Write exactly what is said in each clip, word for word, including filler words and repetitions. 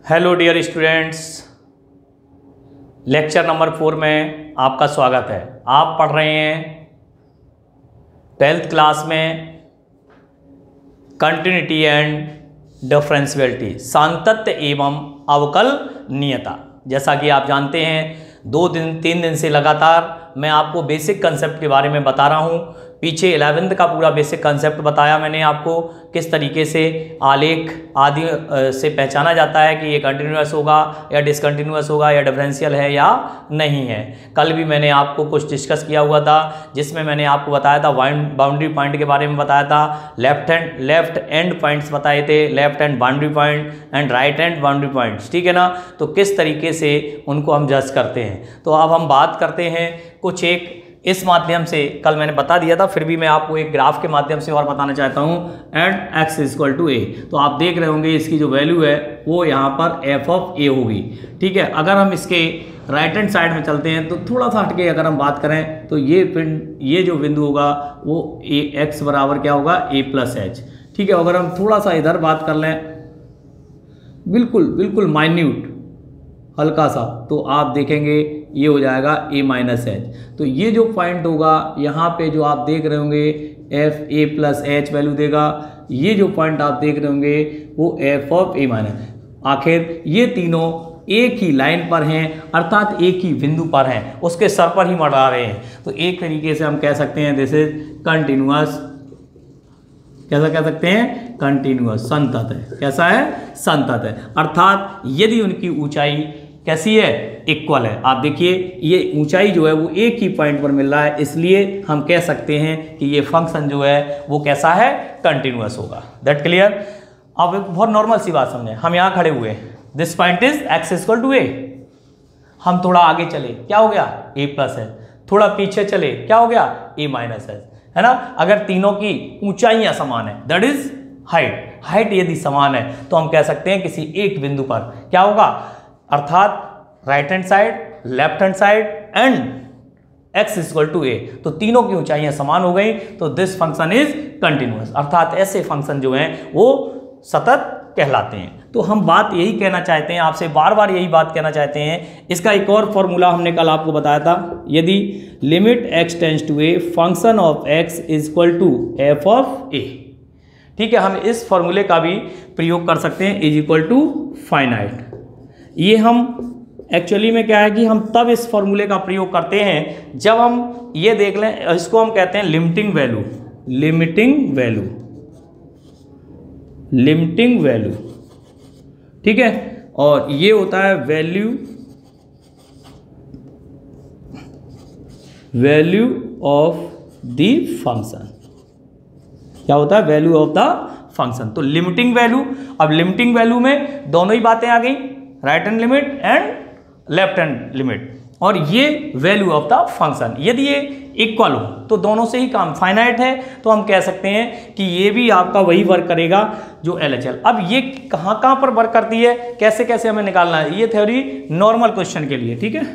Hello dear students, lecture number four में आपका स्वागत है। आप पढ़ रहे हैं ट्वेल्थ क्लास में कंटिन्यूटी एंड डिफरेंशियलिटी, सांतत्य एवं अवकलनीयता। जैसा कि आप जानते हैं, दो दिन तीन दिन से लगातार मैं आपको बेसिक कंसेप्ट के बारे में बता रहा हूँ। पीछे इलेवेंथ का पूरा बेसिक कंसेप्ट बताया मैंने आपको, किस तरीके से आलेख आदि से पहचाना जाता है कि ये कंटिन्यूअस होगा या डिसकंटिन्यूअस होगा या डिफरेंशियल है या नहीं है। कल भी मैंने आपको कुछ डिस्कस किया हुआ था, जिसमें मैंने आपको बताया था बाउंड्री पॉइंट के बारे में बताया था, left hand left end points बताए थे, left hand boundary point and right hand boundary points, ठीक है ना। तो किस तरीके से उनको हम जज करते हैं। तो अब हम बात करते हैं कुछ एक इस माध्यम से, कल मैंने बता दिया था, फिर भी मैं आपको एक ग्राफ के माध्यम से और बताना चाहता हूँ। And x is equal to ए, तो आप देख रहे होंगे इसकी जो वैल्यू है वो यहाँ पर एफ ऑफ ए होगी, ठीक है। अगर हम इसके राइट हैंड साइड में चलते हैं तो थोड़ा सा हटके अगर हम बात करें तो ये पिंड ये जो बिंदु होगा वो ए एक्स बराबर क्या होगा, ए प्लस एच, ठीक है। अगर हम थोड़ा सा इधर बात कर लें, बिल्कुल बिल्कुल माइन्यूट हल्का सा, तो आप देखेंगे ये हो जाएगा ए माइनस एच। तो ये जो पॉइंट होगा यहाँ पे जो आप देख रहे होंगे f a plus h value देगा, ये जो पॉइंट आप देख रहे होंगे वो एफ ऑफ ए माइनस। आखिर ये तीनों एक ही लाइन पर हैं, अर्थात एक ही बिंदु पर हैं, उसके सर पर ही मड़ा रहे हैं। तो एक तरीके से हम कह सकते हैं दिस इज कंटिन्यूअस, कैसा कह सकते हैं, कंटिन्यूअस, संतत है। कैसा है, संतत है। अर्थात यदि उनकी ऊंचाई कैसी है, इक्वल है। आप देखिए ये ऊंचाई जो है वो एक ही पॉइंट पर मिल रहा है, इसलिए हम कह सकते हैं कि ये फंक्शन जो है वो कैसा है, कंटिन्यूअस होगा। That clear. अब एक बहुत नॉर्मल सी बात समझें, हम यहाँ खड़े हुए, this point is x equal to a. हम थोड़ा आगे चले, क्या हो गया, ए प्लस है। थोड़ा पीछे चले, क्या हो गया, ए माइनस है, है ना। अगर तीनों की ऊंचाइयां समान है, दैट इज हाइट, हाइट यदि समान है तो हम कह सकते हैं किसी एक बिंदु पर क्या होगा, अर्थात right hand side, left hand side and x equal to ए, तो तीनों की ऊंचाइयां समान हो गई, तो दिस फंक्शन इज कंटिन्यूअस। अर्थात ऐसे फंक्शन जो हैं वो सतत कहलाते हैं। तो हम बात यही कहना चाहते हैं, आपसे बार बार यही बात कहना चाहते हैं। इसका एक और फॉर्मूला हमने कल आपको बताया था, यदि limit x tends to a function of x is equal to F of a, ठीक है। हम इस फॉर्मूले का भी प्रयोग कर सकते हैं, इज इक्वल टू फाइनाइट। ये हम एक्चुअली में क्या है कि हम तब इस फॉर्मूले का प्रयोग करते हैं जब हम ये देख लें, इसको हम कहते हैं limiting value, limiting value, limiting value, ठीक है। और ये होता है value, value of the function. क्या होता है, वैल्यू ऑफ द फंक्शन। तो लिमिटिंग वैल्यू, अब लिमिटिंग वैल्यू में दोनों ही बातें आ गई, right hand limit and left hand limit, और ये वैल्यू ऑफ द फंक्शन। यदि ये इक्वल हो तो दोनों से ही काम, फाइनाइट है तो हम कह सकते हैं कि ये भी आपका वही वर्क करेगा जो एल एच एल। अब ये कहाँ कहाँ पर वर्क करती है, कैसे कैसे हमें निकालना है, ये थ्योरी नॉर्मल क्वेश्चन के लिए, ठीक है,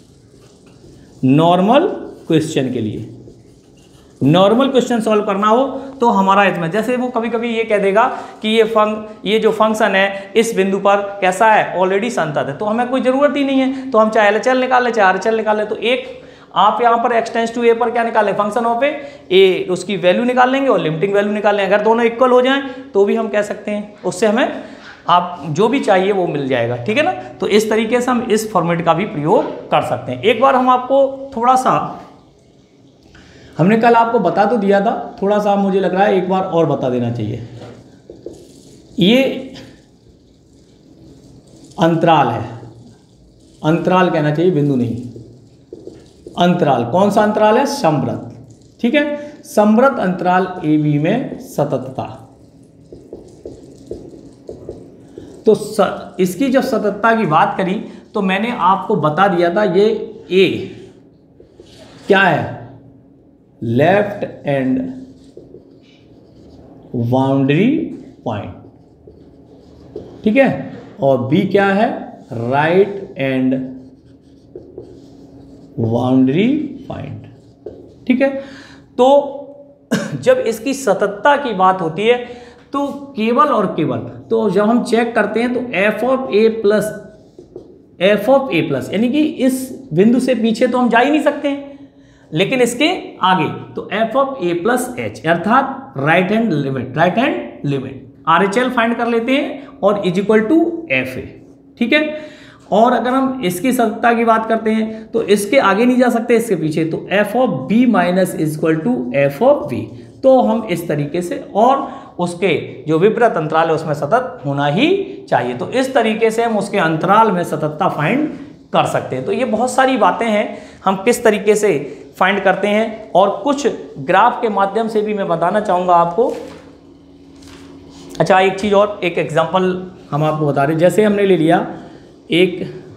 नॉर्मल क्वेश्चन के लिए। नॉर्मल क्वेश्चन सॉल्व करना हो तो हमारा इसमें, जैसे वो कभी कभी ये कह देगा कि ये फंक ये जो फंक्शन है इस बिंदु पर कैसा है, ऑलरेडी संतत है, तो हमें कोई जरूरत ही नहीं है, तो हम चाहे एल एच एल निकाल ले चाहे आर एच एल निकाल ले। तो एक आप यहाँ पर एक्स टेंड्स टू ए पर क्या निकालें, फंक्शन ऑफ ए, ए उसकी वैल्यू निकाल लेंगे और लिमिटिंग वैल्यू निकाल लेंगे। अगर दोनों इक्वल हो जाएं तो भी हम कह सकते हैं, उससे हमें आप जो भी चाहिए वो मिल जाएगा, ठीक है ना। तो इस तरीके से हम इस फॉर्मेट का भी प्रयोग कर सकते हैं। एक बार हम आपको थोड़ा सा, हमने कल आपको बता तो दिया था, थोड़ा सा मुझे लग रहा है एक बार और बता देना चाहिए। ये अंतराल है, अंतराल कहना चाहिए, बिंदु नहीं, अंतराल। कौन सा अंतराल है, समवृत्त, ठीक है। समवृत्त अंतराल ए बी में सततता, तो स, इसकी जब सततता की बात करी तो मैंने आपको बता दिया था, ये ए क्या है, लेफ्ट एंड बाउंड्री पॉइंट, ठीक है, और बी क्या है, राइट एंड बाउंड्री पॉइंट, ठीक है। तो जब इसकी सततता की बात होती है तो केवल और केवल तो जब हम चेक करते हैं तो F of A plus F of A plus यानी कि इस बिंदु से पीछे तो हम जा ही नहीं सकते हैं, लेकिन इसके आगे तो F of A plus H अर्थात right hand limit, right hand limit R H L find कर लेते हैं और is equal to F A. ठीक है, और अगर हम इसकी सत्ता की बात करते हैं तो इसके आगे नहीं जा सकते, इसके पीछे, तो F of B minus is equal to F of B. तो हम इस तरीके से, और उसके जो विपरीत अंतराल है उसमें सतत होना ही चाहिए, तो इस तरीके से हम उसके अंतराल में सततता फाइंड कर सकते हैं। तो ये बहुत सारी बातें हैं हम किस तरीके से फाइंड करते हैं, और कुछ ग्राफ के माध्यम से भी मैं बताना चाहूँगा आपको। अच्छा, एक चीज़ और, एक एग्जांपल हम आपको बता रहे हैं। जैसे हमने ले लिया एक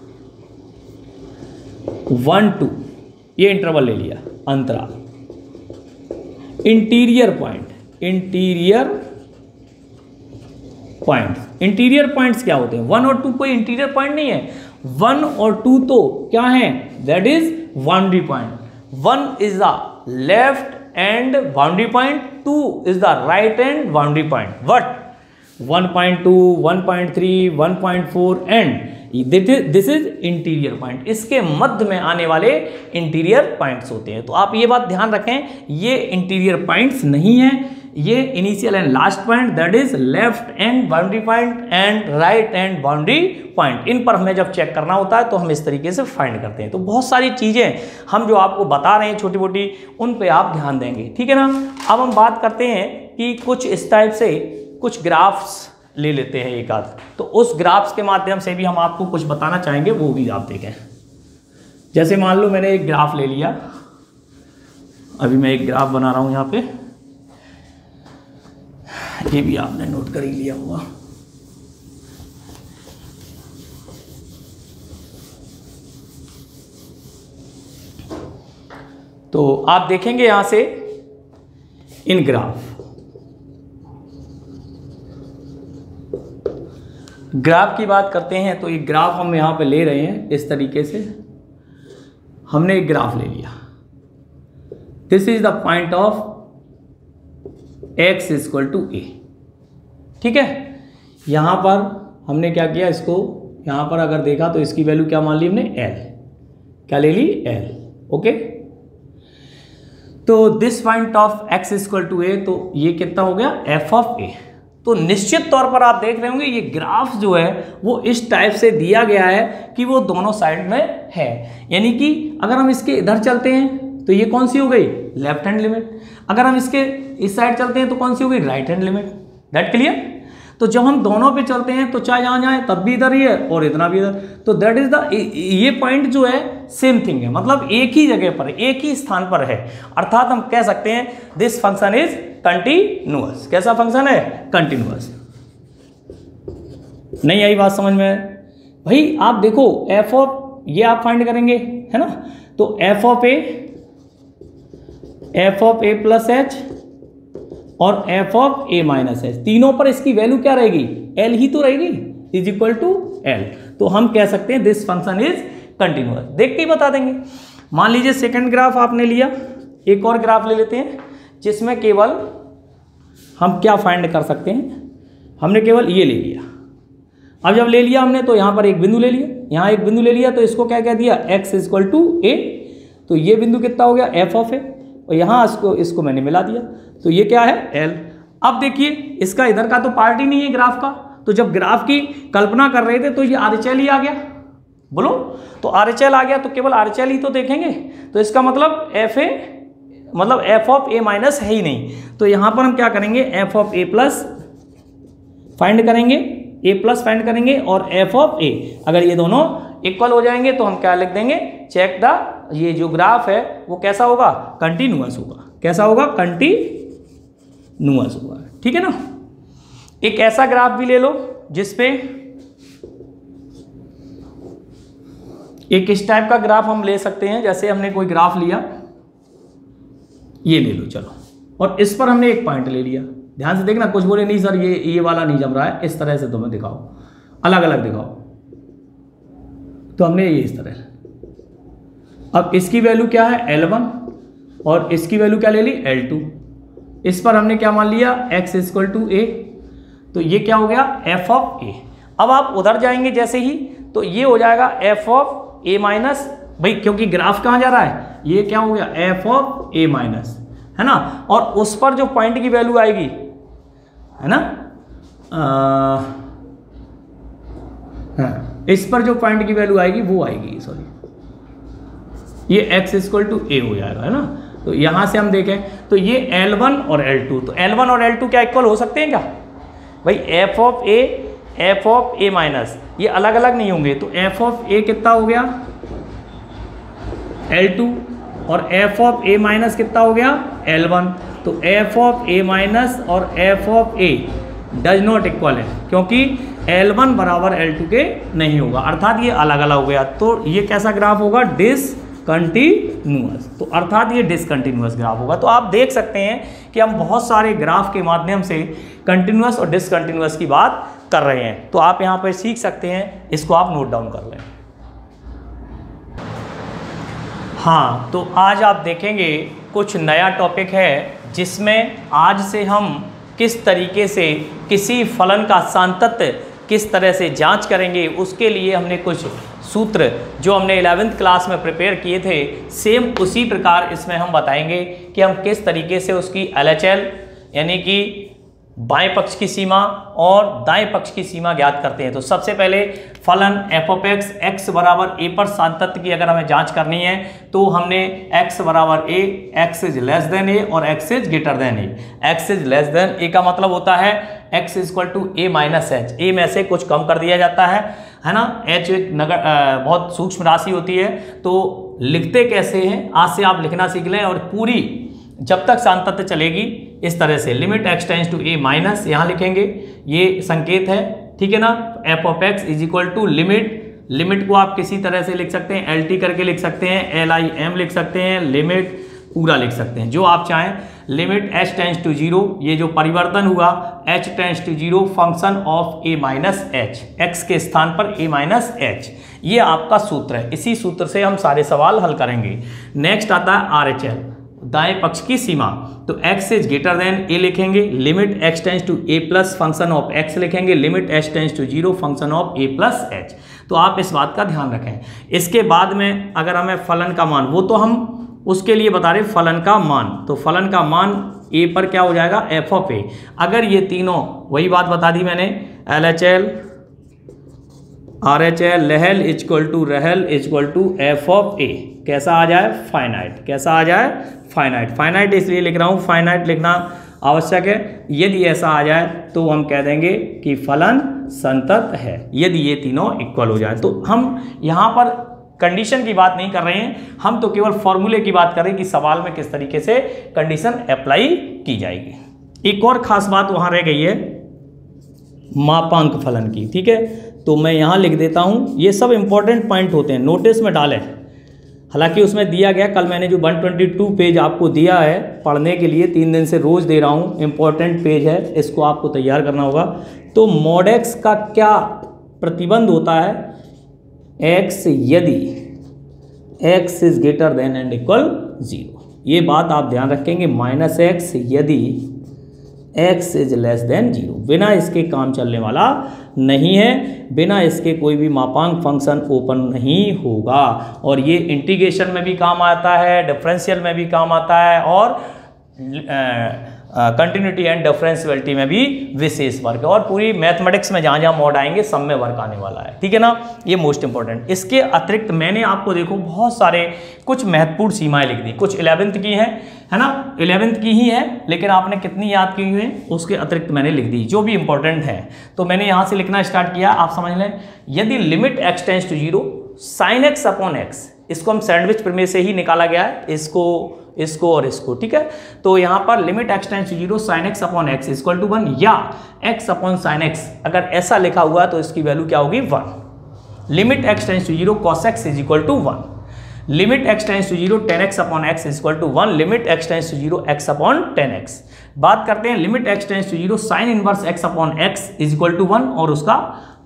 वन टू, ये इंटरवल ले लिया, अंतराल, interior point, interior points. Interior points क्या होते हैं? वन और टू कोई इंटीरियर पॉइंट नहीं है, वन और टू तो क्या है? That is boundary point. One is the left end boundary point, two is the right end boundary point. What one point two, one point three, one point four and this is interior point. इसके मध्य में आने वाले interior points होते हैं। तो आप ये बात ध्यान रखें, ये इंटीरियर पॉइंट्स नहीं है, ये initial and last point, that is left end boundary point and right end boundary point. इन पर हमें जब चेक करना होता है तो हम इस तरीके से फाइंड करते हैं। तो बहुत सारी चीज़ें हम जो आपको बता रहे हैं छोटी मोटी, उन पे आप ध्यान देंगे। ठीक है ना। अब हम बात करते हैं कि कुछ इस टाइप से कुछ ग्राफ्स ले लेते हैं एक आध, तो उस ग्राफ्स के माध्यम से भी हम आपको कुछ बताना चाहेंगे, वो भी आप देखें। जैसे मान लो मैंने एक ग्राफ ले लिया, अभी मैं एक ग्राफ बना रहा हूं यहाँ पे, ये भी आपने नोट कर ही लिया होगा। तो आप देखेंगे यहां से इन ग्राफ ग्राफ की बात करते हैं, तो ये ग्राफ हम यहाँ पे ले रहे हैं इस तरीके से। हमने एक ग्राफ ले लिया, this is the point of X equal to A. ठीक है, यहाँ पर हमने क्या किया, इसको यहाँ पर अगर देखा तो इसकी वैल्यू क्या मान ली हमने? एल। क्या ले ली? एल। ओके, तो this point of X equal to ए, तो ये कितना हो गया? F of A. तो निश्चित तौर पर आप देख रहे होंगे ये ग्राफ जो है वो इस टाइप से दिया गया है कि वो दोनों साइड में है, यानी कि अगर हम इसके इधर चलते हैं तो ये कौन सी हो गई? Left hand limit. अगर हम इसके इस साइड चलते हैं तो कौन सी हो गई? Right hand limit. That clear? तो जब हम दोनों पे चलते हैं तो चाहे यहाँ जाए तब भी इधर ही है और इतना भी इधर, तो दैट इज द, ये पॉइंट जो है सेम थिंग है, मतलब एक ही जगह पर, एक ही स्थान पर है। अर्थात हम कह सकते हैं दिस फंक्शन इज कंटिन्यूअस। कैसा फंक्शन है? कंटिन्यूअस। नहीं आई बात समझ में? भाई आप देखो, एफ ऑफ, ये आप फाइंड करेंगे है ना, तो F of A, F of A plus H और F of A minus H, तीनों पर इसकी वैल्यू क्या रहेगी? एल ही तो रहेगी, इज इक्वल टू एल। तो हम कह सकते हैं दिस फंक्शन इज कंटिन्यूअस। देख के ही बता देंगे। मान लीजिए सेकंड ग्राफ आपने लिया, एक और ग्राफ ले लेते हैं जिसमें केवल हम क्या फाइंड कर सकते हैं, हमने केवल ये ले लिया। अब जब ले लिया हमने तो यहाँ पर एक बिंदु ले लिया, यहाँ एक बिंदु ले लिया, तो इसको क्या कह दिया? एक्स इक्वल टू ए। तो ये बिंदु कितना हो गया? एफ ऑफ ए, और यहाँ इसको इसको मैंने मिला दिया, तो ये क्या है? एल। अब देखिए इसका इधर का तो पार्ट ही नहीं है ग्राफ का, तो जब ग्राफ की कल्पना कर रहे थे तो ये आर एच एल ही आ गया। बोलो, तो आर एच एल आ गया तो केवल आर एच एल ही तो देखेंगे, तो इसका मतलब एफ ए, मतलब एफ ऑफ ए माइनस है ही नहीं। तो यहाँ पर हम क्या करेंगे? F of A plus find करेंगे, ए प्लस फाइंड करेंगे, और एफ ऑफ ए, अगर ये दोनों इक्वल हो जाएंगे तो हम क्या लिख देंगे? चेक द, ये जो ग्राफ है वो कैसा होगा? कंटिन्यूअस होगा। कैसा होगा? कंटिन्यूअस होगा। ठीक है ना। एक ऐसा ग्राफ भी ले लो जिसपे एक इस टाइप का ग्राफ हम ले सकते हैं। जैसे हमने कोई ग्राफ लिया, ये ले लो चलो, और इस पर हमने एक पॉइंट ले लिया। ध्यान से देखना, कुछ बोले नहीं सर ये ये वाला नहीं जम रहा है, इस तरह से तुम्हें दिखाओ, अलग अलग दिखाओ। तो हमने ये इस तरह, अब इसकी वैल्यू क्या है? एल वन, और इसकी वैल्यू क्या ले ली? L two. इस पर हमने क्या मान लिया? x इक्वल टू ए। तो ये क्या हो गया एफ ऑफ ए। अब आप उधर जाएंगे जैसे ही तो ये हो जाएगा एफ ऑफ ए माइनस, भाई क्योंकि ग्राफ कहाँ जा रहा है, ये क्या हो गया एफ ऑफ ए माइनस, है ना। और उस पर जो पॉइंट की वैल्यू आएगी, है ना, आ, हाँ, इस पर जो पॉइंट की वैल्यू आएगी वो आएगी, सॉरी, ये x इक्वल टू ए हो जाएगा, है ना। तो यहां से हम देखें तो ये एल वन और एल टू, तो एल वन और एल टू क्या इक्वल हो सकते हैं क्या भाई, F of A F of A minus, ये अलग अलग नहीं होंगे। तो एफ ऑफ ए कितना हो गया एल टू और एफ ऑफ ए माइनस कितना हो गया एल वन। तो एफ ऑफ ए माइनस और F of A does not equal है, क्योंकि एल वन बराबर एल टू के नहीं होगा, अर्थात ये अलग अलग हो गया। तो ये कैसा ग्राफ होगा, डिसकंटिन्यूअस। तो अर्थात ये डिसकंटिन्यूअस ग्राफ होगा। तो आप देख सकते हैं कि हम बहुत सारे ग्राफ के माध्यम से कंटिन्यूअस और डिसकंटिन्यूअस की बात कर रहे हैं। तो आप यहाँ पर सीख सकते हैं, इसको आप नोट डाउन कर लें। हाँ, तो आज आप देखेंगे कुछ नया टॉपिक है जिसमें आज से हम किस तरीके से किसी फलन का सान्तत्य किस तरह से जांच करेंगे, उसके लिए हमने कुछ सूत्र जो हमने इलेवेंथ क्लास में प्रिपेयर किए थे, सेम उसी प्रकार इसमें हम बताएंगे कि हम किस तरीके से उसकी एल एच एल यानी कि बाएं पक्ष की सीमा और दाएं पक्ष की सीमा ज्ञात करते हैं। तो सबसे पहले फलन एफ ऑफ एक्स एक्स बराबर ए पर सान्तत्य की अगर हमें जांच करनी है तो हमने एक्स बराबर A, X is less than A और X is greater than A. X is less than A का मतलब होता है X equal to A minus H, A में से कुछ कम कर दिया जाता है, है ना। एच एक नगर आ, बहुत सूक्ष्म राशि होती है, तो लिखते कैसे हैं आज से आप लिखना सीख लें, और पूरी जब तक सान्तत्य चलेगी इस तरह से limit X tends to A minus, यहाँ लिखेंगे ये संकेत है, ठीक है ना। F of x is equal to limit, limit को आप किसी तरह से लिख सकते हैं, एल टी करके लिख सकते हैं, एल आई एम लिख सकते हैं, लिमिट पूरा लिख सकते हैं जो आप चाहें। Limit H tends to zero, ये जो परिवर्तन हुआ H tends to zero function of A minus H, X के स्थान पर ए माइनस एच, ये आपका सूत्र है। इसी सूत्र से हम सारे सवाल हल करेंगे। नेक्स्ट आता है आर एच एल, दाएं पक्ष की सीमा। तो x is greater than A लिखेंगे, limit x tends to A plus function of x लिखेंगे, limit h tends to zero function of A plus H. तो आप इस बात का ध्यान रखें। इसके बाद में अगर हमें फलन का मान, वो तो हम उसके लिए बता रहे फलन का मान, तो फलन का मान a पर क्या हो जाएगा f ऑफ ए। अगर ये तीनों, वही बात बता दी मैंने, L H L R H L लहल इजक्वल टू रहल इजक्वल टू एफ ऑफ ए कैसा आ जाए फाइनाइट, कैसा आ जाए फाइनाइट। फाइनाइट इसलिए लिख रहा हूँ, फाइनाइट लिखना आवश्यक है। यदि ऐसा आ जाए तो हम कह देंगे कि फलन संतत है, यदि ये तीनों इक्वल हो जाए। तो हम यहाँ पर कंडीशन की बात नहीं कर रहे हैं, हम तो केवल फॉर्मूले की बात कर रहे हैं कि सवाल में किस तरीके से कंडीशन अप्लाई की जाएगी। एक और खास बात वहाँ रह गई है मापांक फलन की, ठीक है। तो मैं यहाँ लिख देता हूँ, ये सब इंपॉर्टेंट पॉइंट होते हैं, नोटिस में डालें। हालांकि उसमें दिया गया, कल मैंने जो एक सौ बाईस पेज आपको दिया है पढ़ने के लिए, तीन दिन से रोज़ दे रहा हूँ, इम्पॉर्टेंट पेज है, इसको आपको तैयार करना होगा। तो मॉड एक्स का क्या प्रतिबंध होता है, एक्स यदि X is greater than and equal zero, ये बात आप ध्यान रखेंगे। माइनस एक्स यदि X is less than zero, बिना इसके काम चलने वाला नहीं है, बिना इसके कोई भी मापांक फंक्शन ओपन नहीं होगा। और ये इंटीग्रेशन में भी काम आता है, डिफरेंशियल में भी काम आता है, और कंटिन्यूटी एंड डिफरेंशियलिटी में भी विशेष वर्क है। और पूरी मैथमेटिक्स में जहाँ जहाँ मॉड आएंगे सब में वर्क आने वाला है, ठीक है ना। ये मोस्ट इंपॉर्टेंट। इसके अतिरिक्त मैंने आपको देखो बहुत सारे कुछ महत्वपूर्ण सीमाएं लिख दी, कुछ इलेवेंथ की हैं, है ना, इलेवेंथ की ही है, लेकिन आपने कितनी याद की हुई है उसके अतिरिक्त मैंने लिख दी जो भी इंपॉर्टेंट है। तो मैंने यहाँ से लिखना स्टार्ट किया, आप समझ लें। यदि limit X tends to zero sine X upon X, इसको हम सैंडविच प्रमेय से ही निकाला गया है, इसको इसको और इसको, ठीक है। तो यहाँ पर limit X tends to zero sine X upon X equal to one, या एक्स अपॉन साइन एक्स अगर ऐसा लिखा हुआ तो इसकी वैल्यू क्या होगी one. Limit X tends to zero cos X is equal to one, limit X tends to zero tan X upon X is equal to one, limit X tends to zero X upon tan X. बात करते हैं limit X tends to zero sine inverse X upon X is equal to one, और उसका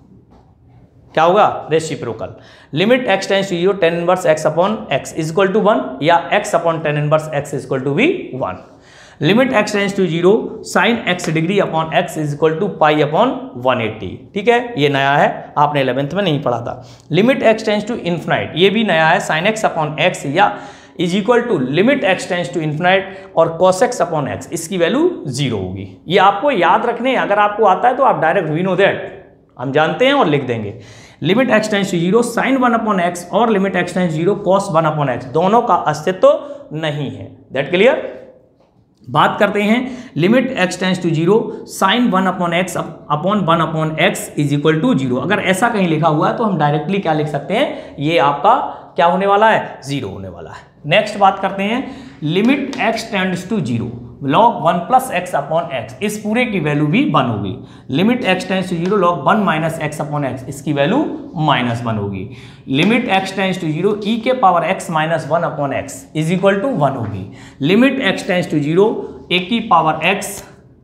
क्या होगा reciprocal. Limit X tends to zero tan inverse X upon X is equal to one, या X upon tan inverse X is equal to भी one. Limit X tends to zero sine X degree upon X is equal to pi upon one eighty. ठीक है, ये नया है, आपने eleventh में नहीं पढ़ा था। Limit X tends to infinite, ये भी नया है, साइन एक्स अपॉन एक्स या is equal to limit X tends to infinite और कॉस एक्स अपॉन एक्स, इसकी वैल्यू जीरो होगी। ये आपको याद रखने, अगर आपको आता है तो आप डायरेक्ट वी नो दैट, हम जानते हैं और लिख देंगे। Limit X tends to zero sine one upon x और limit X tends zero cos one upon X, दोनों का अस्तित्व नहीं है। That clear. बात करते हैं limit X tends to zero sine one upon X upon one upon X is equal to zero. अगर ऐसा कहीं लिखा हुआ है तो हम डायरेक्टली क्या लिख सकते हैं, ये आपका क्या होने वाला है, जीरो होने वाला है। नेक्स्ट बात करते हैं limit x tends to zero log one plus X upon X, इस पूरे की वैल्यू भी वन होगी। Limit X tends to zero log one minus X upon X, इसकी वैल्यू माइनस वन होगी। Limit X tends to zero E के power X minus one upon X is equal to one होगी। Limit X tends to zero A की power X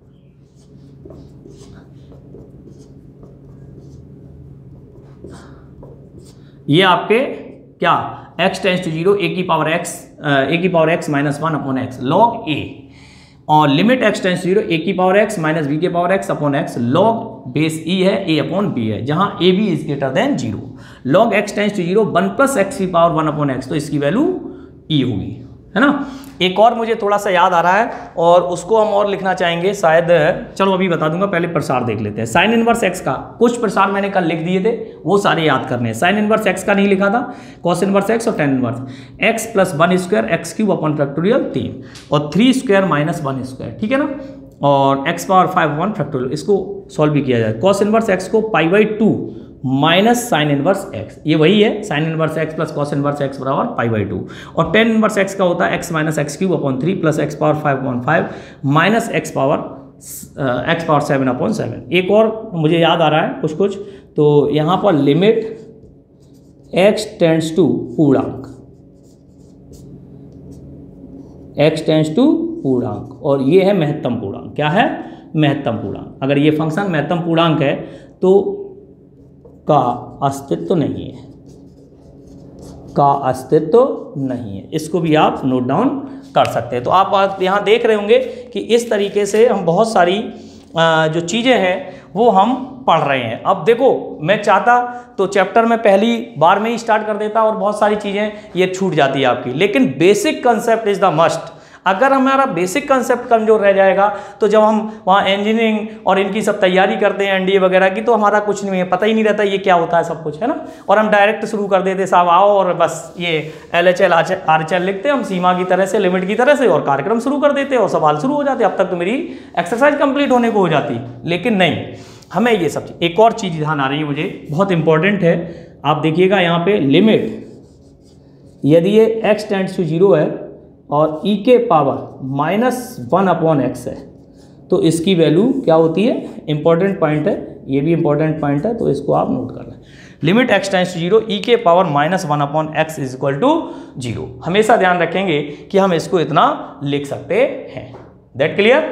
ये आपके क्या x tends to zero A की power x A की power x minus one upon X log A, और limit x tends to zero A की power x minus V के power x upon X log base e है, a upon b है, जहां a b is greater than zero. Log x tends to zero one plus X की power one upon X, तो इसकी value e होगी, है ना। एक और मुझे थोड़ा सा याद आ रहा है और उसको हम और लिखना चाहेंगे शायद, चलो अभी बता दूंगा, पहले प्रसार देख लेते हैं। साइन इनवर्स एक्स का कुछ प्रसार मैंने कल लिख दिए थे, वो सारे याद करने हैं। साइन इनवर्स एक्स का नहीं लिखा था, कॉस इनवर्स एक्स और tan inverse X plus one square X cube upon factorial तीन और three square minus one square, ठीक है ना, और X power five one factorial, इसको सॉल्व भी किया जाए। कॉस इनवर्स एक्स को pi by two minus sine inverse X, ये वही है, sine inverse X plus cos inverse X बराबर पाई बाई टू, और टेन इनवर्स एक्स का होता है X minus X cube upon three plus X power five upon five minus X power X power seven upon seven. एक और मुझे याद आ रहा है कुछ कुछ, तो यहाँ पर लिमिट एक्स टेंड्स टू पूर्णांक, एक्स टेंड्स टू पूर्णांक, और ये है महत्तम पूर्णांक। क्या है, महत्तम पूर्णांक। अगर ये फंक्शन महत्तम पूर्णांक है तो का अस्तित्व नहीं है, का अस्तित्व नहीं है, इसको भी आप नोट डाउन कर सकते हैं। तो आप यहाँ देख रहे होंगे कि इस तरीके से हम बहुत सारी जो चीज़ें हैं वो हम पढ़ रहे हैं। अब देखो, मैं चाहता तो चैप्टर में पहली बार में ही स्टार्ट कर देता और बहुत सारी चीज़ें ये छूट जाती है आपकी, लेकिन basic concept is the must. अगर हमारा बेसिक कंसेप्ट कमजोर रह जाएगा तो जब हम वहाँ इंजीनियरिंग और इनकी सब तैयारी करते हैं एनडीए वगैरह की, तो हमारा कुछ नहीं है, पता ही नहीं रहता ये क्या होता है सब कुछ, है ना। और हम डायरेक्ट शुरू कर देते, साहब आओ और बस ये L H L R H L लिखते हैं हम सीमा की तरह से, लिमिट की तरह से, और कार्यक्रम शुरू कर देते और सवाल शुरू हो जाते। अब तक तो मेरी एक्सरसाइज कंप्लीट होने को हो जाती, लेकिन नहीं, हमें ये सब चीज़। एक और चीज़ ध्यान आ रही है मुझे, बहुत इंपॉर्टेंट है, आप देखिएगा यहाँ पे लिमिट, यदि ये एक्स टेंड्स टू जीरो है और e के power minus one upon X है, तो इसकी वैल्यू क्या होती है, इंपॉर्टेंट पॉइंट है, ये भी इंपॉर्टेंट पॉइंट है, तो इसको आप नोट कर लें। Limit x tends to zero E के power minus one upon X is equal to zero. हमेशा ध्यान रखेंगे कि हम इसको इतना लिख सकते हैं। That clear.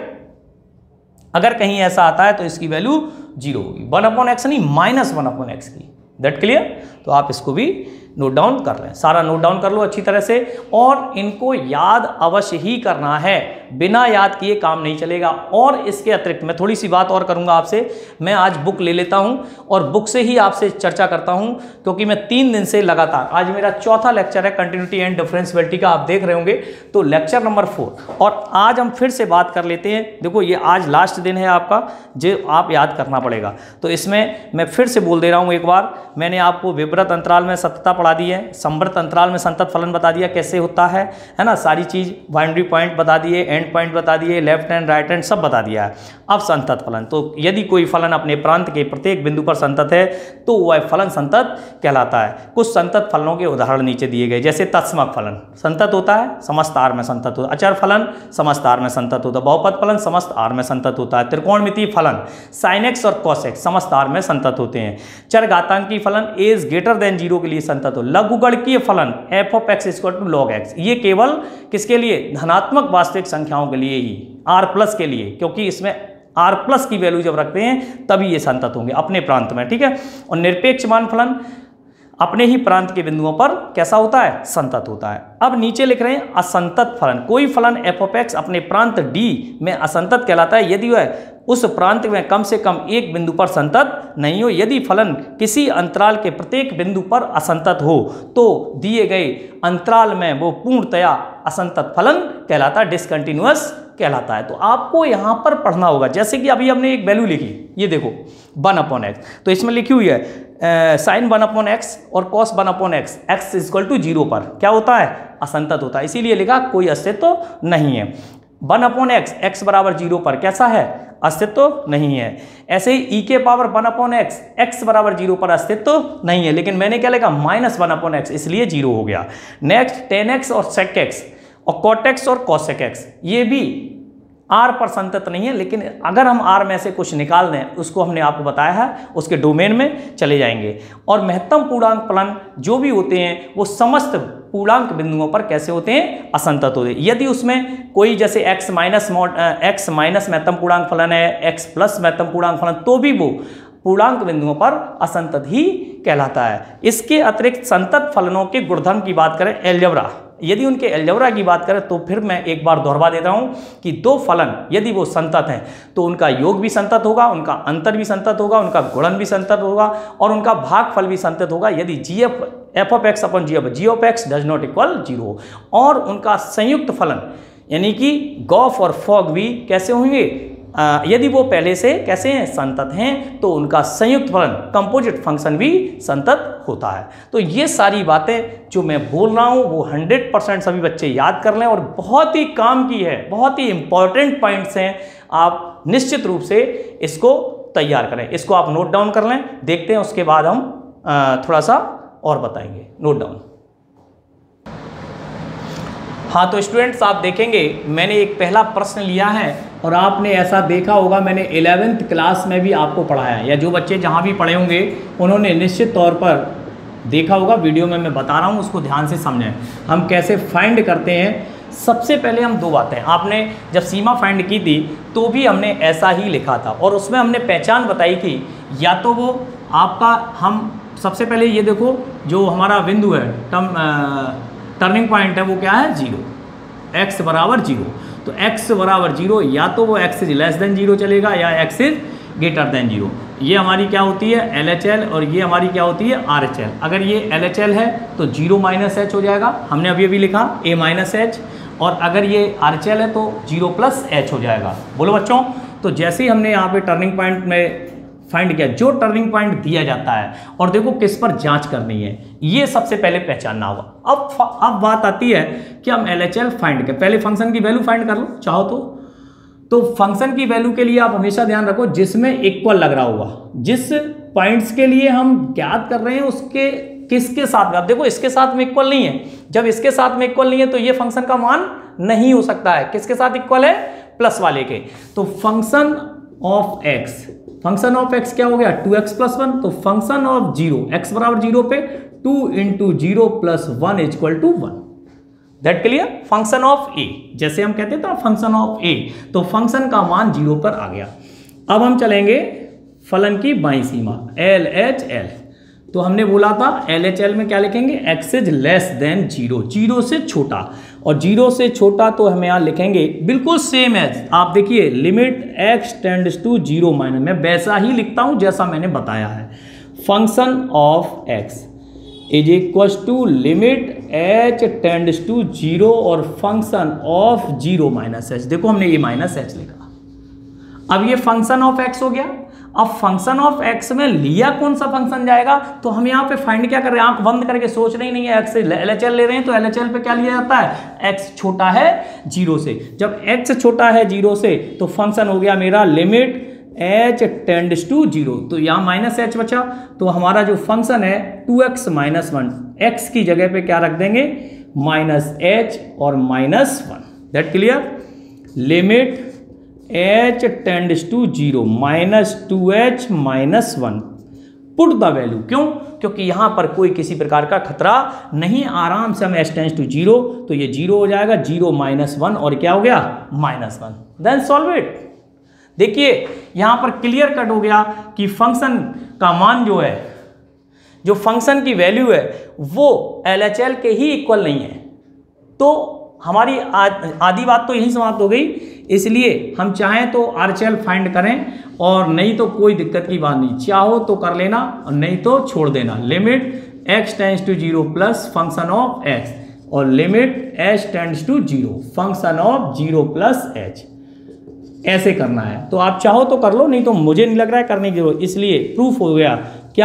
अगर कहीं ऐसा आता है तो इसकी वैल्यू जीरो होगी, वन अपॉन एक्स नहीं, माइनस वन अपॉन एक्स की। That clear. तो आप इसको भी नोट डाउन कर लें, सारा नोट डाउन कर लो अच्छी तरह से, और इनको याद अवश्य ही करना है, बिना याद किए काम नहीं चलेगा। और इसके अतिरिक्त मैं थोड़ी सी बात और करूंगा आपसे, मैं आज बुक ले लेता हूं और बुक से ही आपसे चर्चा करता हूं, क्योंकि मैं तीन दिन से लगातार, आज मेरा चौथा लेक्चर है कंटिन्यूटी एंड डिफरेंशियबिलिटी का, आप देख रहे होंगे, तो लेक्चर नंबर फोर, और आज हम फिर से बात कर लेते हैं। देखो ये आज लास्ट दिन है आपका, जो आप याद करना पड़ेगा, तो इसमें मैं फिर से बोल दे रहा हूँ एक बार, मैंने आपको विवृत अंतराल में सततता पढ़ा दी है, संवृत अंतराल में संतत फलन बता दिया कैसे होता है, है ना, सारी चीज, बाउंड्री पॉइंट बता दिए, एंड पॉइंट बता दिए, लेफ्ट हैंड राइट हैंड सब बता दिया है। अब संतत फलन, तो यदि कोई फलन अपने प्रांत के प्रत्येक बिंदु पर संतत है तो वह फलन संतत कहलाता है। कुछ संतत फलनों के उदाहरण नीचे दिए गए, जैसे तत्समक फलन संतत होता है, समस्त आर में संतत होता है, अचर फलन समस्त आर में संतत होता है, बहुपद फलन समस्त आर में संतत होता है, त्रिकोणमितीय फलन साइन एक्स और कॉस एक्स समस्त आर में संतत होते हैं, चरघातांकी फलन A is greater than zero के लिए संतत हो, लघुगणकीय फलन F of X equal to log X, ये केवल किसके लिए, धनात्मक वास्तविक संख्याओं के लिए ही, आर प्लस के लिए, क्योंकि इसमें आर प्लस की वैल्यू जब रखते हैं तभी ये संतत होंगे अपने प्रांत में, ठीक है। और निरपेक्ष मान फलन अपने ही प्रांत के बिंदुओं पर कैसा होता है, संतत होता है। अब नीचे लिख रहे हैं असंतत फलन। कोई फलन एफ ऑफ एक्स अपने प्रांत डी में असंतत कहलाता है यदि वह उस प्रांत में कम से कम एक बिंदु पर संतत नहीं हो। यदि फलन किसी अंतराल के प्रत्येक बिंदु पर असंतत हो तो दिए गए अंतराल में वो पूर्णतया असंतत फलन कहलाता है, डिसकंटिन्यूअस कहलाता है। तो आपको यहाँ पर पढ़ना होगा, जैसे कि अभी हमने एक वैल्यू लिखी, ये देखो वन अपॉन एक्स, तो इसमें लिखी हुई है साइन वन अपॉन एक्स और cos one upon x, x equal to zero पर क्या होता है, असंतत होता है, इसीलिए लिखा कोई अस्तित्व तो नहीं है। वन अपॉन एक्स, एक्स बराबर जीरो पर कैसा है, अस्तित्व तो नहीं है। ऐसे ही ई के power one upon x, x बराबर जीरो पर अस्तित्व तो नहीं है, लेकिन मैंने क्या लिखा, माइनस वन अपॉन एक्स, इसलिए जीरो हो गया। नेक्स्ट टेन एक्स और सेक एक्स और कॉट एक्स और कॉसेक एक्स, ये भी आर पर संतत नहीं है, लेकिन अगर हम आर में से कुछ निकाल दें, उसको हमने आपको बताया है, उसके डोमेन में चले जाएंगे। और महत्तम पूर्णांक फलन जो भी होते हैं वो समस्त पूर्णांक बिंदुओं पर कैसे होते हैं, असंतत होते हैं। यदि उसमें कोई जैसे x minus mod x minus महत्तम पूर्णांक फलन है, x प्लस महत्तम पूर्णांक फलन, तो भी वो पूर्णांक बिंदुओं पर असंतत ही कहलाता है। इसके अतिरिक्त संतत फलनों के गुणधर्म की बात करें, एलजेब्रा, यदि उनके एलजेब्रा की बात करें तो फिर मैं एक बार दोहरा देता हूं कि दो फलन यदि वो संतत हैं तो उनका योग भी संतत होगा, उनका अंतर भी संतत होगा, उनका गुणन भी संतत होगा और उनका भागफल भी संतत होगा यदि g f f of x upon g of g of x does not equal zero. और उनका संयुक्त फलन यानी कि गॉफ और फॉग भी कैसे होंगे, आ, यदि वो पहले से कैसे हैं, संतत हैं, तो उनका संयुक्त फलन कंपोजिट फंक्शन भी संतत होता है। तो ये सारी बातें जो मैं बोल रहा हूँ वो हंड्रेड परसेंट सभी बच्चे याद कर लें और बहुत ही काम की है, बहुत ही इंपॉर्टेंट पॉइंट्स हैं, आप निश्चित रूप से इसको तैयार करें, इसको आप नोट डाउन कर लें। देखते हैं उसके बाद हम आ, थोड़ा सा और बताएंगे। Note down. हाँ तो स्टूडेंट्स आप देखेंगे मैंने एक पहला प्रश्न लिया है और आपने ऐसा देखा होगा, मैंने इलेवेंथ क्लास में भी आपको पढ़ाया है, या जो बच्चे जहाँ भी पढ़े होंगे उन्होंने निश्चित तौर पर देखा होगा। वीडियो में मैं बता रहा हूँ, उसको ध्यान से समझें हम कैसे फाइंड करते हैं। सबसे पहले हम दो बातें, आपने जब सीमा फाइंड की थी तो भी हमने ऐसा ही लिखा था और उसमें हमने पहचान बताई थी, या तो वो आपका, हम सबसे पहले ये देखो जो हमारा बिंदु है, टर्म टर्निंग पॉइंट है, वो क्या है, जीरो, x बराबर जीरो। तो x बराबर जीरो, या तो वो x is less than zero चलेगा या x is greater than zero. ये हमारी क्या होती है, एल एच एल, और ये हमारी क्या होती है, आर एच एल। अगर ये एल एच एल है तो जीरो माइनस एच हो जाएगा, हमने अभी अभी लिखा a माइनस एच, और अगर ये आर एच एल है तो जीरो प्लस एच हो जाएगा। बोलो बच्चों, तो जैसे ही हमने यहाँ पे टर्निंग पॉइंट में फाइंड किया, जो टर्निंग पॉइंट दिया जाता है और देखो किस पर जांच करनी है, ये सबसे पहले पहचानना होगा। अब अब बात आती है कि हम एल एच एल फाइंड करें, पहले फंक्शन की वैल्यू फाइंड कर लो चाहो तो। तो फंक्शन की वैल्यू के लिए आप हमेशा ध्यान रखो जिसमें इक्वल लग रहा होगा, जिस पॉइंट्स के लिए हम ज्ञात कर रहे हैं उसके किसके साथ, अब देखो इसके साथ में इक्वल नहीं है, जब इसके साथ में इक्वल नहीं है तो ये फंक्शन का मान नहीं हो सकता है। किसके साथ इक्वल है, प्लस वाले के। तो function of x, function of x क्या हो गया, टू एक्स प्लस वन। तो फंक्शन ऑफ जीरो, एक्स बराबर जीरो पे two into zero plus one is equal to one. That clear. Function of a, जैसे हम कहते थे ना फंक्शन ऑफ ए, तो फंक्शन का मान जीरो पर आ गया। अब हम चलेंगे फलन की बाईं सीमा, एल एच एल। तो हमने बोला था एल एच एल में क्या लिखेंगे, x is less than zero, zero से छोटा, और जीरो से छोटा तो हम यहाँ लिखेंगे बिल्कुल सेम एज, आप देखिए limit x tends to zero minus, मैं वैसा ही लिखता हूँ जैसा मैंने बताया है। Function of x is equal to limit h tends to zero और function of zero minus h. देखो हमने ये माइनस एच लिखा। अब ये फंक्शन ऑफ एक्स हो गया। अब फंक्शन ऑफ एक्स में लिया कौन सा फंक्शन जाएगा, तो हम यहाँ पे फाइंड क्या कर रहे हैं, आंख बंद करके सोच रहे ही नहीं है, एक्स से एल एच एल ले रहे हैं, तो एल एच एल पे क्या लिया जाता है, एक्स छोटा है जीरो से। जब एक्स छोटा है जीरो से तो फंक्शन हो गया मेरा limit h tends to zero, तो यहाँ माइनस एच बचा, तो हमारा जो फंक्शन है two x minus one, x की जगह पे क्या रख देंगे, माइनस एच और minus one. That clear. Limit h tends to zero minus two h minus one, put the value, क्यों, क्योंकि यहां पर कोई किसी प्रकार का खतरा नहीं, आराम से हम एच टेंड्स टू जीरो, तो ये जीरो हो जाएगा, जीरो माइनस वन और क्या हो गया, minus one. Then solve it. देखिए यहां पर क्लियर कट हो गया कि फंक्शन का मान जो है, जो फंक्शन की वैल्यू है वो एल एच एल के ही इक्वल नहीं है। तो हमारी आधी बात तो यही समाप्त हो गई। इसलिए हम चाहें तो आर एच एल फाइंड करें, और नहीं तो कोई दिक्कत की बात नहीं, चाहो तो कर लेना और नहीं तो छोड़ देना। Limit x tends to zero plus function of x, और limit h tends to zero function of zero plus h, ऐसे करना है। तो आप चाहो तो कर लो, नहीं तो मुझे नहीं लग रहा है करने की जरूरत। इसलिए प्रूफ हो गया क्या,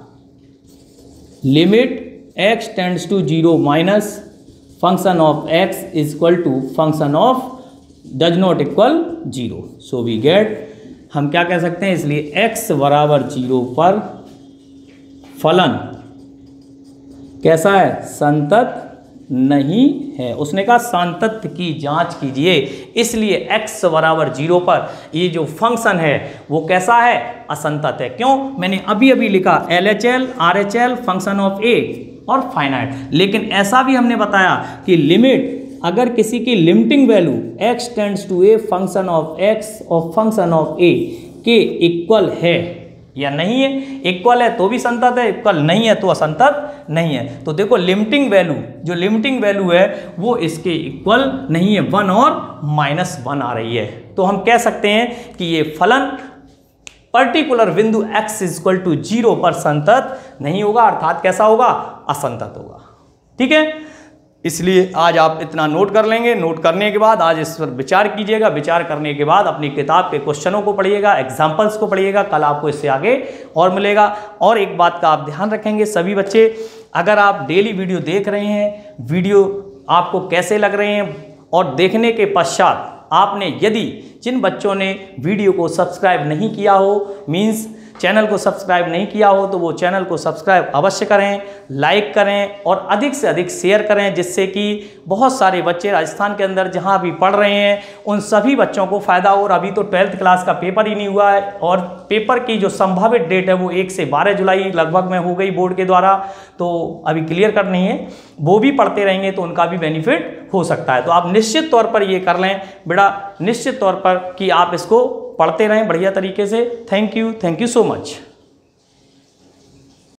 limit x tends to zero minus function of x is equal to function of does not equal zero. So we get, हम क्या कह सकते हैं, इसलिए x बराबर जीरो पर फलन कैसा है, संतत नहीं है। उसने कहा संतत की जांच कीजिए, इसलिए x बराबर जीरो पर ये जो फंक्शन है वो कैसा है, असंतत है। क्यों, मैंने अभी अभी लिखा L H L, R H L, function of a और फाइनाइट। लेकिन ऐसा भी हमने बताया कि लिमिट अगर किसी की limiting value x tends to a function of x और फंक्शन ऑफ a के इक्वल है या नहीं है, इक्वल है तो भी संतत है, इक्वल नहीं है तो असंतत नहीं है। तो देखो लिमिटिंग वैल्यू, जो लिमिटिंग वैल्यू है वो इसके इक्वल नहीं है, वन और माइनस वन आ रही है। तो हम कह सकते हैं कि ये फलन पर्टिकुलर बिंदु x इक्वल टू जीरो पर संतत नहीं होगा, अर्थात कैसा होगा, असंतत होगा। ठीक है, इसलिए आज आप इतना नोट कर लेंगे। नोट करने के बाद आज इस पर विचार कीजिएगा, विचार करने के बाद अपनी किताब के क्वेश्चनों को पढ़िएगा, एग्जाम्पल्स को पढ़िएगा, कल आपको इससे आगे और मिलेगा। और एक बात का आप ध्यान रखेंगे सभी बच्चे, अगर आप डेली वीडियो देख रहे हैं, वीडियो आपको कैसे लग रहे हैं, और देखने के पश्चात आपने यदि जिन बच्चों ने वीडियो को सब्सक्राइब नहीं किया हो, मीन्स चैनल को सब्सक्राइब नहीं किया हो, तो वो चैनल को सब्सक्राइब अवश्य करें, लाइक करें और अधिक से अधिक शेयर करें, जिससे कि बहुत सारे बच्चे राजस्थान के अंदर जहां भी पढ़ रहे हैं उन सभी बच्चों को फ़ायदा हो। और अभी तो ट्वेल्थ क्लास का पेपर ही नहीं हुआ है, और पेपर की जो संभावित डेट है वो एक से बारह जुलाई लगभग में हो गई बोर्ड के द्वारा, तो अभी क्लियर करनी है। वो भी पढ़ते रहेंगे तो उनका भी बेनिफिट हो सकता है। तो आप निश्चित तौर पर ये कर लें बेटा, निश्चित तौर पर कि आप इसको पढ़ते रहें बढ़िया तरीके से। Thank you, thank you so much.